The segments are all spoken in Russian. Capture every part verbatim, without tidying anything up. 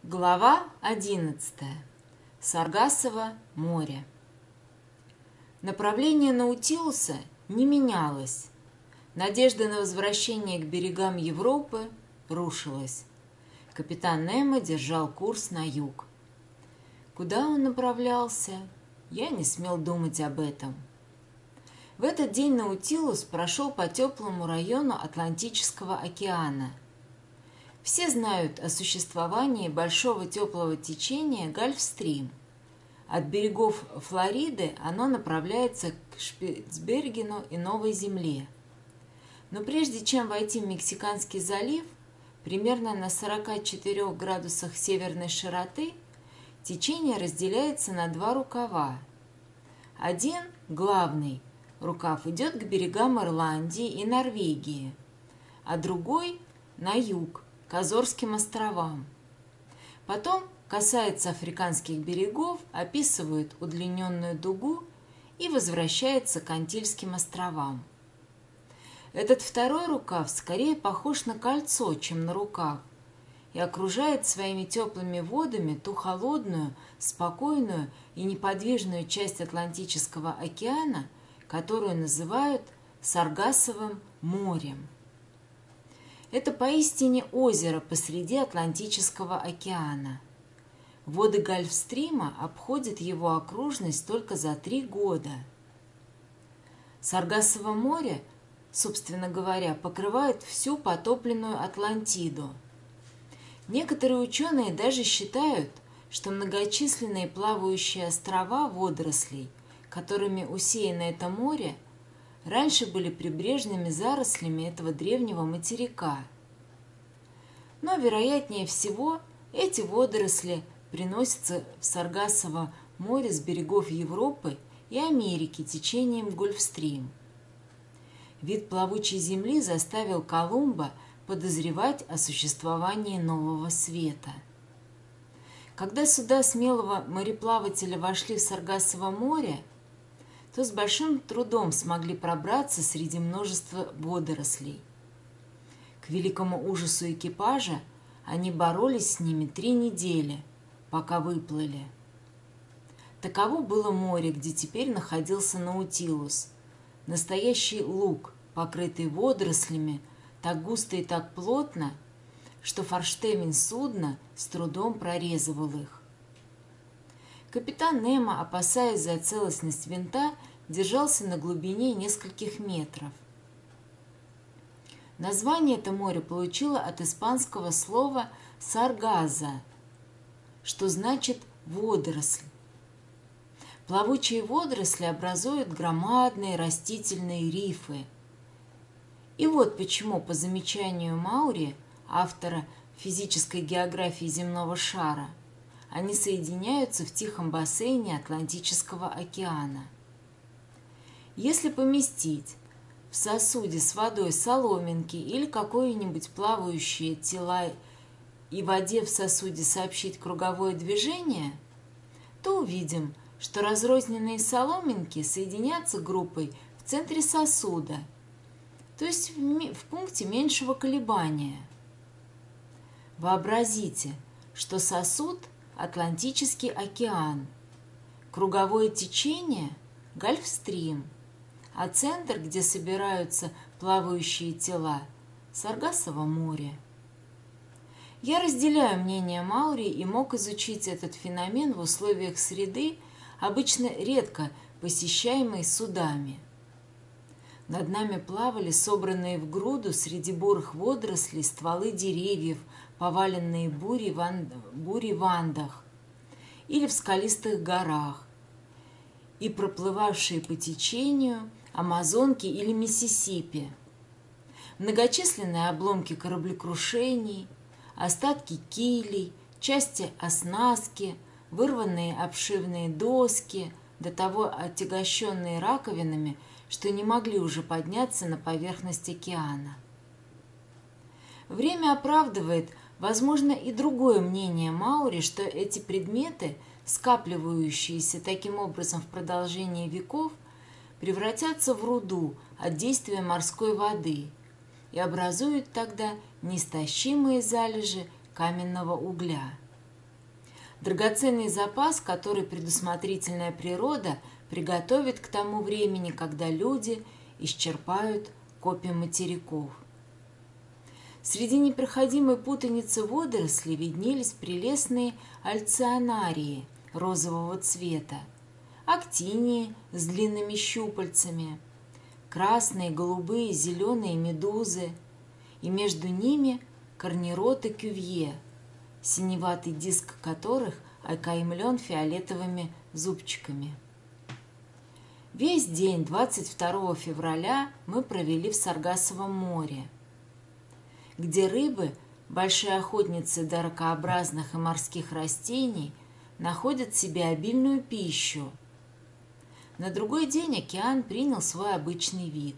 Глава одиннадцатая. Саргассово море. Направление Наутилуса не менялось. Надежда на возвращение к берегам Европы рушилась. Капитан Немо держал курс на юг. Куда он направлялся, я не смел думать об этом. В этот день Наутилус прошел по теплому району Атлантического океана. Все знают о существовании большого теплого течения Гольфстрим. От берегов Флориды оно направляется к Шпицбергену и Новой Земле. Но прежде чем войти в Мексиканский залив, примерно на сорока четырёх градусах северной широты, течение разделяется на два рукава. Один, главный, рукав идет к берегам Ирландии и Норвегии, а другой – на юг, к Азорским островам. Потом касается африканских берегов, описывает удлиненную дугу и возвращается к Антильским островам. Этот второй рукав скорее похож на кольцо, чем на рукав, и окружает своими теплыми водами ту холодную, спокойную и неподвижную часть Атлантического океана, которую называют Саргассовым морем. Это поистине озеро посреди Атлантического океана. Воды Гольфстрима обходят его окружность только за три года. Саргассово море, собственно говоря, покрывает всю потопленную Атлантиду. Некоторые ученые даже считают, что многочисленные плавающие острова водорослей, которыми усеяно это море, раньше были прибрежными зарослями этого древнего материка. Но, вероятнее всего, эти водоросли приносятся в Саргассово море с берегов Европы и Америки течением Гольфстрим. Вид плавучей земли заставил Колумба подозревать о существовании нового света. Когда суда смелого мореплавателя вошли в Саргассово море, то с большим трудом смогли пробраться среди множества водорослей. К великому ужасу экипажа они боролись с ними три недели, пока выплыли. Таково было море, где теперь находился Наутилус, настоящий луг, покрытый водорослями, так густо и так плотно, что форштевень судна с трудом прорезывал их. Капитан Немо, опасаясь за целостность винта, держался на глубине нескольких метров. Название это море получило от испанского слова «саргаза», что значит «водоросль». Плавучие водоросли образуют громадные растительные рифы. И вот почему, по замечанию Маури, автора физической географии земного шара, они соединяются в тихом бассейне Атлантического океана. Если поместить в сосуде с водой соломинки или какое-нибудь плавающее тела и воде в сосуде сообщить круговое движение, то увидим, что разрозненные соломинки соединятся группой в центре сосуда, то есть в пункте меньшего колебания. Вообразите, что сосуд – Атлантический океан, круговое течение – Гольфстрим, а центр, где собираются плавающие тела – Саргассово море. Я разделяю мнение Маури и мог изучить этот феномен в условиях среды, обычно редко посещаемой судами. Над нами плавали собранные в груду среди бурых водорослей стволы деревьев, поваленные бурей в Андах или в скалистых горах, и проплывавшие по течению Амазонки или Миссисипи. Многочисленные обломки кораблекрушений, остатки килей, части оснастки, вырванные обшивные доски, до того отягощенные раковинами, что не могли уже подняться на поверхность океана. Время оправдывает, возможно, и другое мнение Маури, что эти предметы, скапливающиеся таким образом в продолжении веков, превратятся в руду от действия морской воды и образуют тогда неистощимые залежи каменного угля. драгоценный запас, который предусмотрительная природа приготовит к тому времени, когда люди исчерпают копи материков. Среди непроходимой путаницы водорослей виднелись прелестные альционарии розового цвета, актинии с длинными щупальцами, красные, голубые, зеленые медузы, и между ними корнероты кювье, синеватый диск которых окаймлен фиолетовыми зубчиками. Весь день двадцать второго февраля мы провели в Саргассовом море, где рыбы, большие охотницы до ракообразных и морских растений, находят себе обильную пищу. На другой день океан принял свой обычный вид.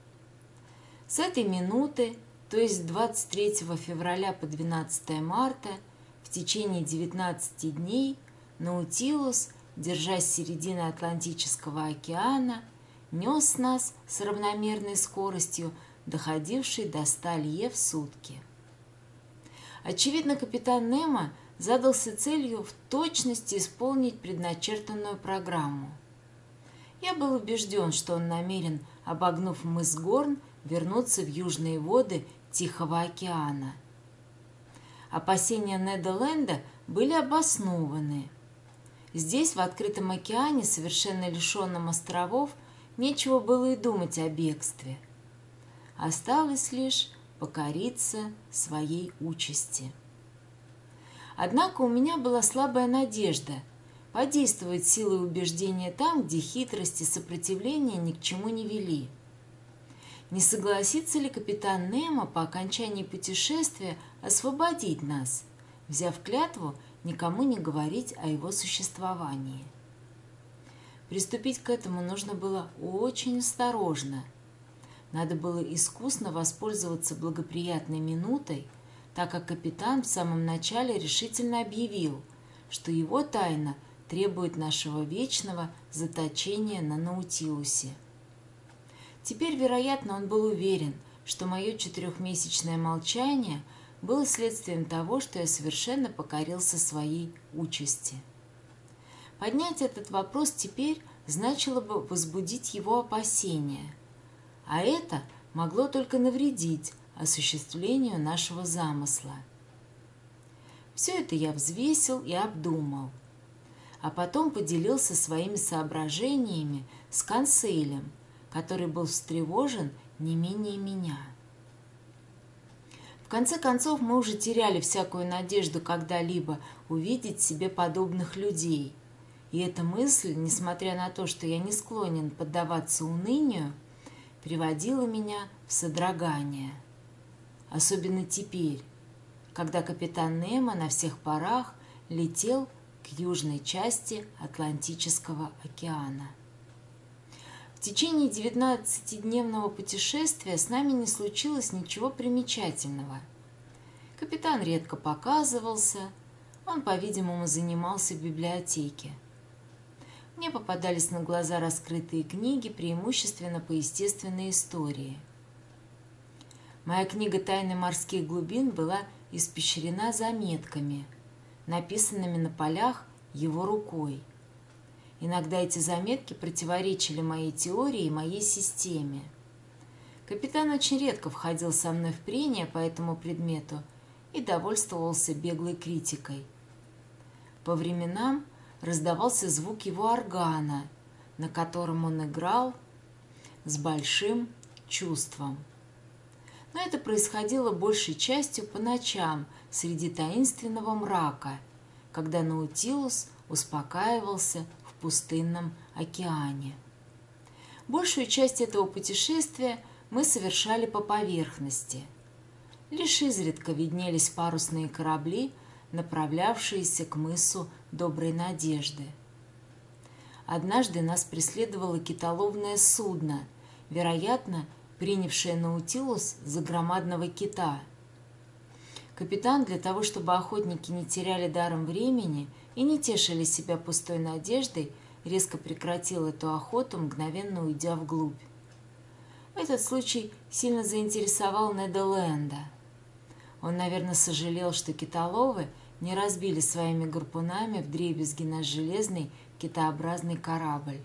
С этой минуты, то есть двадцать третьего февраля по двенадцатое марта, в течение девятнадцати дней Наутилус, держась середины Атлантического океана, нес нас с равномерной скоростью, доходившей до ста лье в сутки. Очевидно, капитан Немо задался целью в точности исполнить предначертанную программу. Я был убежден, что он намерен, обогнув мыс Горн, вернуться в южные воды Тихого океана. Опасения Неда Ленда были обоснованы. Здесь, в открытом океане, совершенно лишенном островов, нечего было и думать о бегстве. Осталось лишь покориться своей участи. Однако у меня была слабая надежда подействовать силой убеждения там, где хитрость и сопротивление ни к чему не вели. Не согласится ли капитан Немо по окончании путешествия освободить нас, взяв клятву никому не говорить о его существовании? Приступить к этому нужно было очень осторожно. Надо было искусно воспользоваться благоприятной минутой, так как капитан в самом начале решительно объявил, что его тайна требует нашего вечного заточения на Наутилусе. Теперь, вероятно, он был уверен, что мое четырехмесячное молчание было следствием того, что я совершенно покорился своей участи. Поднять этот вопрос теперь значило бы возбудить его опасения, а это могло только навредить осуществлению нашего замысла. Все это я взвесил и обдумал, а потом поделился своими соображениями с Конселем, который был встревожен не менее меня. В конце концов, мы уже теряли всякую надежду когда-либо увидеть себе подобных людей, и эта мысль, несмотря на то, что я не склонен поддаваться унынию, приводила меня в содрогание. Особенно теперь, когда капитан Немо на всех парах летел к южной части Атлантического океана. В течение девятнадцатидневного путешествия с нами не случилось ничего примечательного. Капитан редко показывался, он, по-видимому, занимался в библиотеке. Мне попадались на глаза раскрытые книги, преимущественно по естественной истории. Моя книга «Тайны морских глубин» была испещрена заметками, написанными на полях его рукой. Иногда эти заметки противоречили моей теории и моей системе. Капитан очень редко входил со мной в прения по этому предмету и довольствовался беглой критикой. По временам раздавался звук его органа, на котором он играл с большим чувством. Но это происходило большей частью по ночам среди таинственного мрака, когда Наутилус успокаивался в пустынном океане. Большую часть этого путешествия мы совершали по поверхности. Лишь изредка виднелись парусные корабли, направлявшиеся к мысу Доброй Надежды. Однажды нас преследовало китоловное судно, вероятно, принявшее Наутилус за громадного кита. Капитан, для того, чтобы охотники не теряли даром времени и не тешили себя пустой надеждой, резко прекратил эту охоту, мгновенно уйдя вглубь. Этот случай сильно заинтересовал Неда Ленда. Он, наверное, сожалел, что китоловы не разбили своими гарпунами вдребезги наш железный китообразный корабль.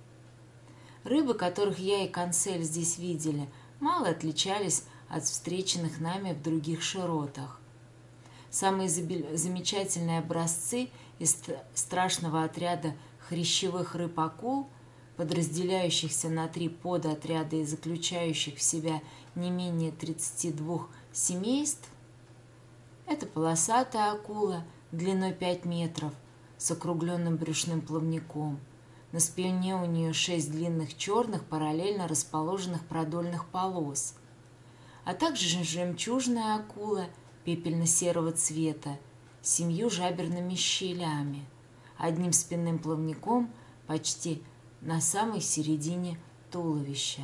Рыбы, которых я и Консель здесь видели, мало отличались от встреченных нами в других широтах. Самые замечательные образцы из страшного отряда хрящевых рыб-акул, подразделяющихся на три подотряда и заключающих в себя не менее тридцати двух семейств, это полосатая акула длиной пять метров с округленным брюшным плавником. На спине у нее шесть длинных черных параллельно расположенных продольных полос, а также жемчужная акула пепельно-серого цвета с семью жаберными щелями, одним спинным плавником почти на самой середине туловища.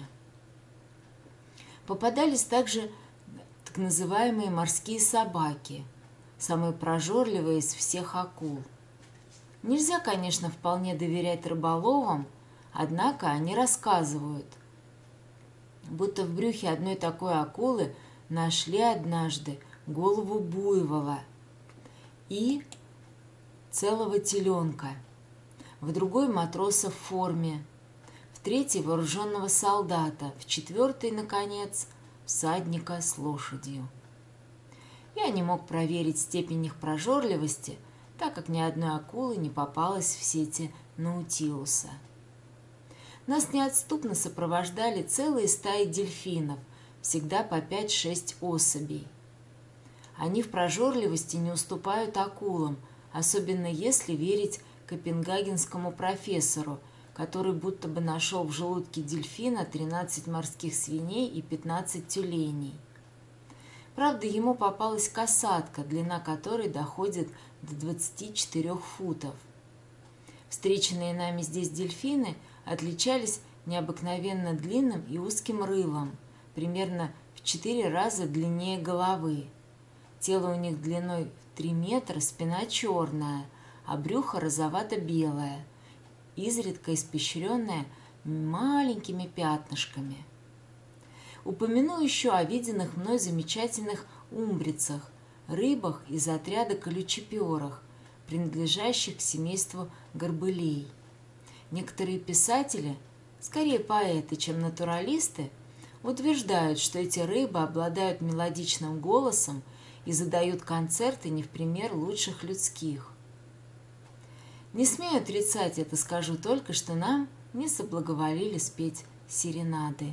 Попадались также так называемые морские собаки, самые прожорливые из всех акул. Нельзя, конечно, вполне доверять рыболовам, однако они рассказывают, будто в брюхе одной такой акулы нашли однажды голову буйвола и целого теленка, в другой матроса в форме, в третий вооруженного солдата, в четвертый, наконец, всадника с лошадью. Я не мог проверить степень их прожорливости, так как ни одной акулы не попалось в сети Наутилуса. Нас неотступно сопровождали целые стаи дельфинов, всегда по пять-шесть особей. Они в прожорливости не уступают акулам, особенно если верить копенгагенскому профессору, который будто бы нашел в желудке дельфина тринадцать морских свиней и пятнадцать тюленей. Правда, ему попалась касатка, длина которой доходит до двадцати четырёх футов. Встреченные нами здесь дельфины отличались необыкновенно длинным и узким рылом, примерно в четыре раза длиннее головы. Тело у них длиной в три метра, спина черная, а брюхо розовато-белое, изредка испещренное маленькими пятнышками. Упомяну еще о виденных мной замечательных умбрицах, рыбах из отряда колючеперых, принадлежащих к семейству горбылей. Некоторые писатели, скорее поэты, чем натуралисты, утверждают, что эти рыбы обладают мелодичным голосом и задают концерты не в пример лучших людских. Не смею отрицать это, скажу только, что нам не соблаговолили спеть серенады.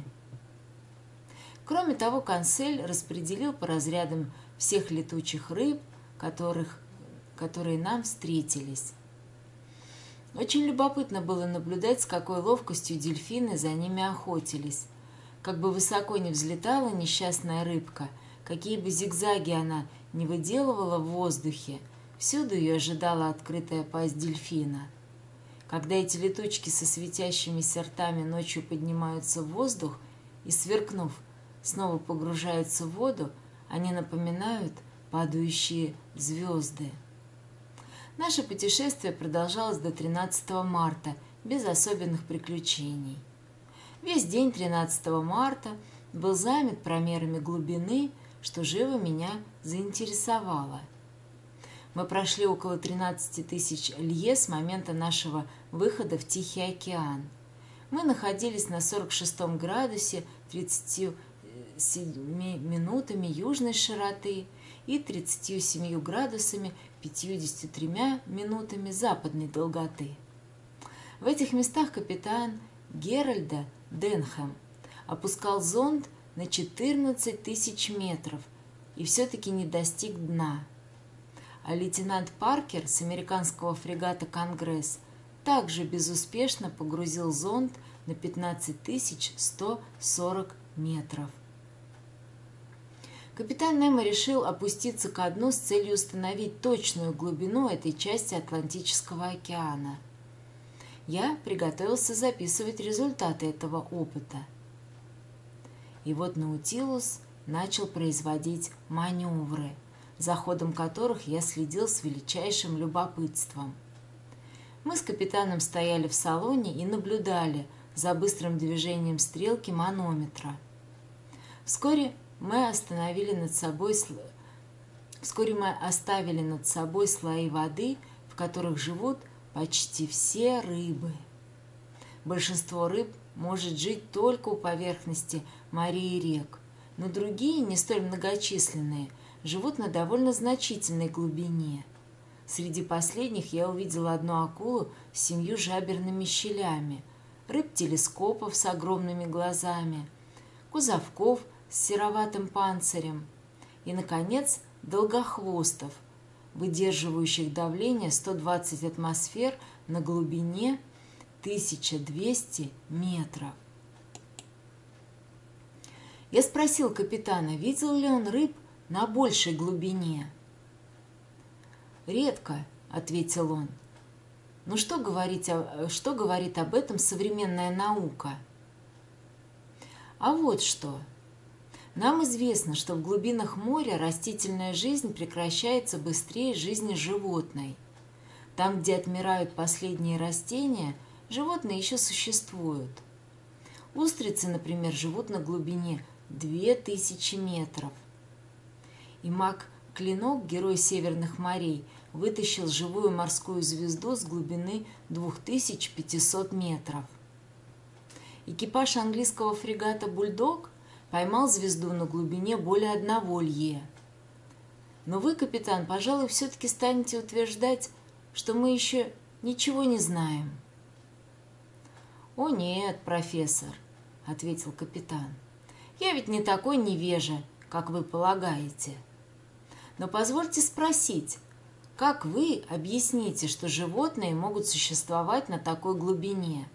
Кроме того, Консель распределил по разрядам всех летучих рыб, которых, которые нам встретились. Очень любопытно было наблюдать, с какой ловкостью дельфины за ними охотились. Как бы высоко ни взлетала несчастная рыбка, какие бы зигзаги она ни выделывала в воздухе, всюду ее ожидала открытая пасть дельфина. Когда эти летучки со светящимися ртами ночью поднимаются в воздух и, сверкнув, снова погружаются в воду, они напоминают падающие звезды. Наше путешествие продолжалось до тринадцатого марта, без особенных приключений. Весь день тринадцатого марта был занят промерами глубины, что живо меня заинтересовало. Мы прошли около тринадцати тысяч лье с момента нашего выхода в Тихий океан. Мы находились на сорок шестом градусе тридцатью семью минутами южной широты и тридцатью семью градусами пятьюдесятью тремя минутами западной долготы. В этих местах капитан Геральда Денхэм опускал зонд на четырнадцать тысяч метров и все-таки не достиг дна. А лейтенант Паркер с американского фрегата «Конгресс» также безуспешно погрузил зонд на пятнадцать тысяч сто сорок метров. Капитан Немо решил опуститься ко дну с целью установить точную глубину этой части Атлантического океана. Я приготовился записывать результаты этого опыта. И вот Наутилус начал производить маневры, за ходом которых я следил с величайшим любопытством. Мы с капитаном стояли в салоне и наблюдали за быстрым движением стрелки манометра. Вскоре мы остановили над собой Вскоре мы оставили над собой слои воды, в которых живут почти все рыбы. Большинство рыб может жить только у поверхности морей и рек, но другие, не столь многочисленные, живут на довольно значительной глубине. Среди последних я увидела одну акулу с семью жаберными щелями, рыб-телескопов с огромными глазами, кузовков с сероватым панцирем и, наконец, долгохвостов, выдерживающих давление сто двадцать атмосфер на глубине тысяча двести метров. Я спросил капитана, видел ли он рыб на большей глубине. «Редко», — ответил он. «Но что говорить, что говорит об этом современная наука?» «А вот что. Нам известно, что в глубинах моря растительная жизнь прекращается быстрее жизни животной. Там, где отмирают последние растения, животные еще существуют. Устрицы, например, живут на глубине две тысячи метров. И маг Клинок, герой Северных морей, вытащил живую морскую звезду с глубины две тысячи пятьсот метров. Экипаж английского фрегата «Бульдог» поймал звезду на глубине более одного лье. Но вы, капитан, пожалуй, все-таки станете утверждать, что мы еще ничего не знаем. «О нет, профессор», — ответил капитан, — «я ведь не такой невежа, как вы полагаете. Но позвольте спросить, как вы объясните, что животные могут существовать на такой глубине?»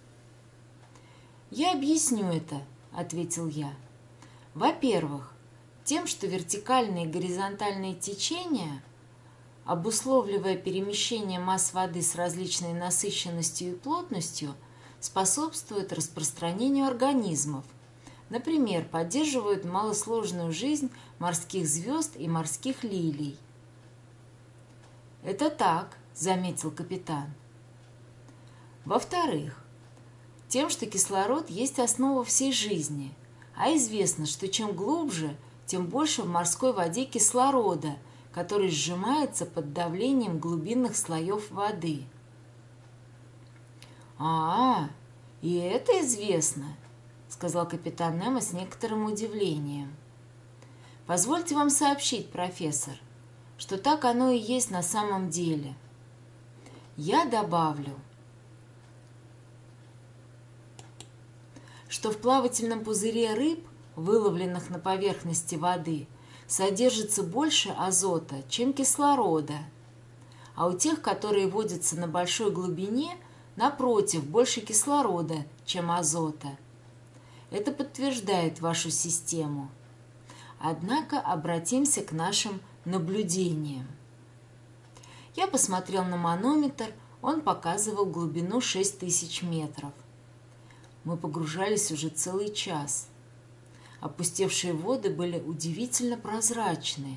«Я объясню это», — ответил я. «Во-первых, тем, что вертикальные и горизонтальные течения, обусловливая перемещение масс воды с различной насыщенностью и плотностью, способствуют распространению организмов, например, поддерживают малосложную жизнь морских звезд и морских лилий». «Это так», — заметил капитан. «Во-вторых, тем, что кислород есть основа всей жизни, а известно, что чем глубже, тем больше в морской воде кислорода, который сжимается под давлением глубинных слоев воды». «А, и это известно», — сказал капитан Немо с некоторым удивлением. «Позвольте вам сообщить, профессор, что так оно и есть на самом деле. Я добавлю, что в плавательном пузыре рыб, выловленных на поверхности воды, содержится больше азота, чем кислорода, а у тех, которые водятся на большой глубине, напротив, больше кислорода, чем азота. Это подтверждает вашу систему. Однако обратимся к нашим наблюдениям. Я посмотрел на манометр, он показывал глубину шесть тысяч метров. Мы погружались уже целый час. Опустевшие воды были удивительно прозрачны.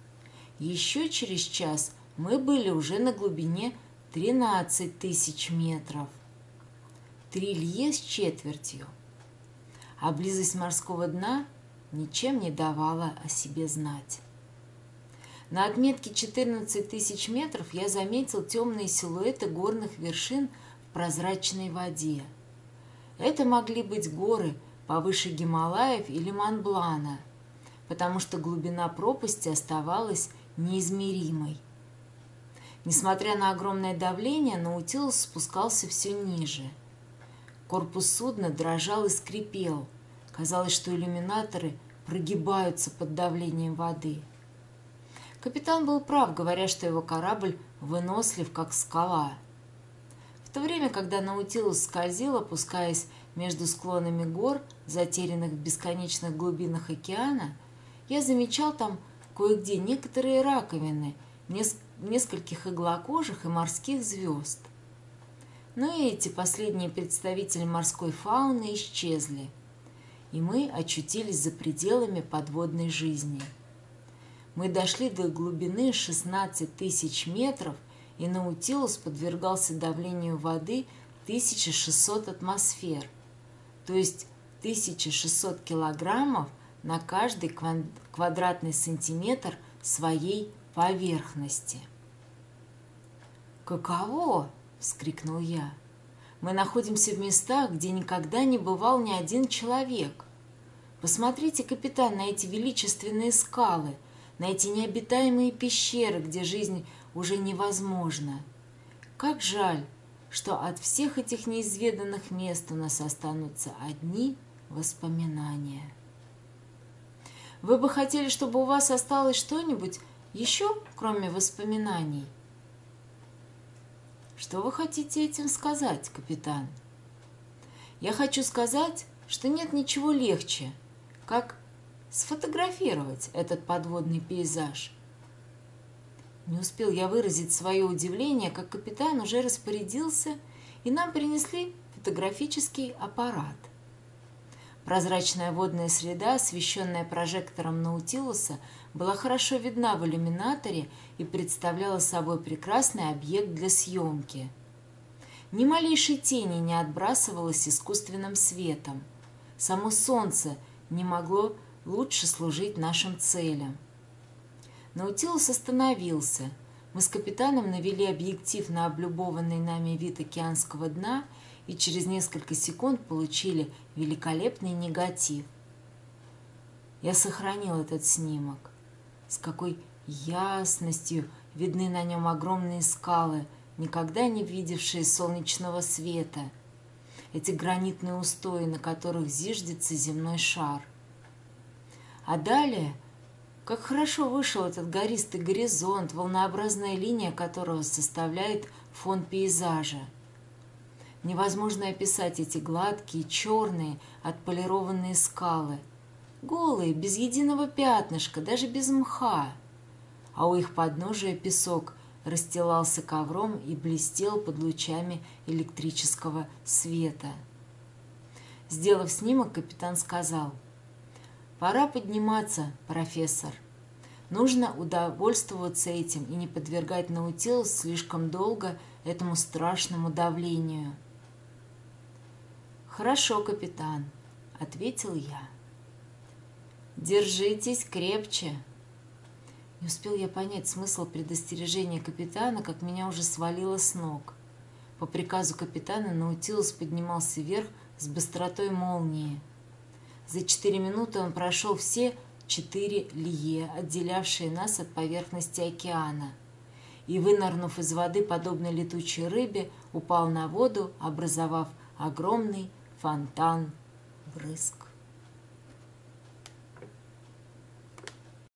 Еще через час мы были уже на глубине тринадцать тысяч метров. Три лье с четвертью. А близость морского дна ничем не давала о себе знать. На отметке четырнадцать тысяч метров я заметил темные силуэты горных вершин в прозрачной воде. Это могли быть горы повыше Гималаев или Монблана, потому что глубина пропасти оставалась неизмеримой. Несмотря на огромное давление, Наутилус спускался все ниже. Корпус судна дрожал и скрипел. Казалось, что иллюминаторы прогибаются под давлением воды. Капитан был прав, говоря, что его корабль вынослив, как скала. В то время, когда Наутилус скользил, опускаясь между склонами гор, затерянных в бесконечных глубинах океана, я замечал там кое-где некоторые раковины нескольких иглокожих и морских звезд. Но и эти последние представители морской фауны исчезли, и мы очутились за пределами подводной жизни. Мы дошли до глубины шестнадцать тысяч метров, и Наутилус подвергался давлению воды тысяча шестьсот атмосфер, то есть тысяча шестьсот килограммов на каждый квадратный сантиметр своей поверхности. «Каково?» – вскрикнул я. «Мы находимся в местах, где никогда не бывал ни один человек. Посмотрите, капитан, на эти величественные скалы, на эти необитаемые пещеры, где жизнь уже невозможна. Как жаль, что от всех этих неизведанных мест у нас останутся одни воспоминания». «Вы бы хотели, чтобы у вас осталось что-нибудь еще, кроме воспоминаний?» «Что вы хотите этим сказать, капитан?» «Я хочу сказать, что нет ничего легче, как сфотографировать этот подводный пейзаж». Не успел я выразить свое удивление, как капитан уже распорядился, и нам принесли фотографический аппарат. Прозрачная водная среда, освещенная прожектором Наутилуса, была хорошо видна в иллюминаторе и представляла собой прекрасный объект для съемки. Ни малейшей тени не отбрасывалось искусственным светом. Само солнце не могло лучше служить нашим целям. Наутилус остановился. Мы с капитаном навели объектив на облюбованный нами вид океанского дна и через несколько секунд получили великолепный негатив. Я сохранил этот снимок. С какой ясностью видны на нем огромные скалы, никогда не видевшие солнечного света, эти гранитные устои, на которых зиждется земной шар. А далее, как хорошо вышел этот гористый горизонт, волнообразная линия которого составляет фон пейзажа. Невозможно описать эти гладкие, черные, отполированные скалы, голые, без единого пятнышка, даже без мха, а у их подножия песок расстилался ковром и блестел под лучами электрического света. Сделав снимок, капитан сказал: «Пора подниматься, профессор. Нужно удовольствоваться этим и не подвергать Наутилус слишком долго этому страшному давлению». «Хорошо, капитан», — ответил я. «Держитесь крепче». Не успел я понять смысл предостережения капитана, как меня уже свалило с ног. По приказу капитана Наутилус поднимался вверх с быстротой молнии. За четыре минуты он прошел все четыре лье, отделявшие нас от поверхности океана, и, вынырнув из воды, подобно летучей рыбе, упал на воду, образовав огромный фонтан брызг.